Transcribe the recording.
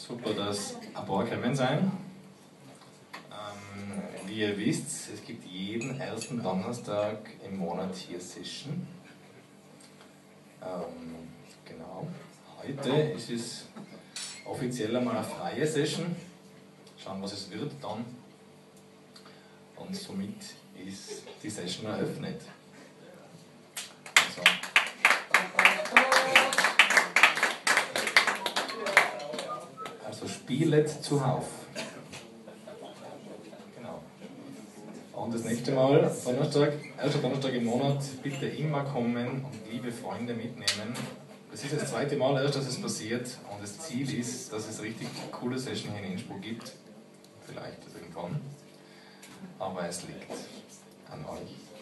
Super, dass ein paar gekommen sein. Wie ihr wisst, es gibt jeden ersten Donnerstag im Monat hier Session. Genau. Heute ist es offiziell einmal eine freie Session. Schauen, was es wird dann. Und somit ist die Session eröffnet. Also spielet zuhauf. Genau. Und das nächste Mal, Donnerstag, erster Donnerstag im Monat, bitte immer kommen und liebe Freunde mitnehmen. Das ist das zweite Mal erst, dass es passiert, und das Ziel ist, dass es richtig coole Session hier in Innsbruck gibt. Vielleicht irgendwann. Aber es liegt an euch.